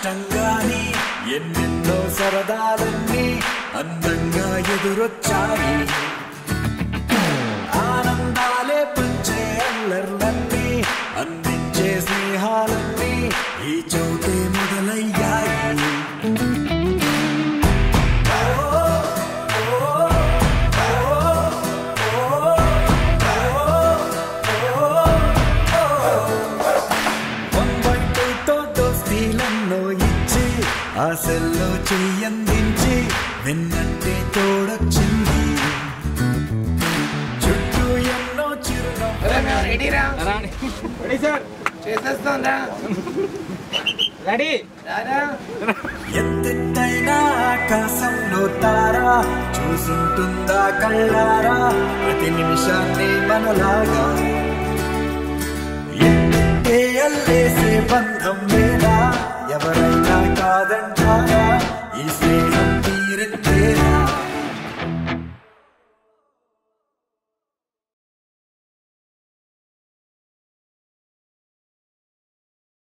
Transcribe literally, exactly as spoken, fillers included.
కష్టంగాని ఎన్నెన్నో సరదాలన్నీ అందంగా ఎదురొచ్చాయి. ఆనందాలే పంచే అల్లర్లన్నీ అందించే స్నేహాలన్నీ ఈ చోటే మొదలయ్యాయి. ఆశల్లో చెయ్యందించి నిన్నంటే తోడొచ్చింది. చుట్టూ ఎన్నో ఎంతెత్తైనా ఆకాశంలో తారా చూసుంటుందా కళ్ళారా ప్రతి నిమిషాన్ని మనలాగా. ఎత్తే అల్లేసే బంధం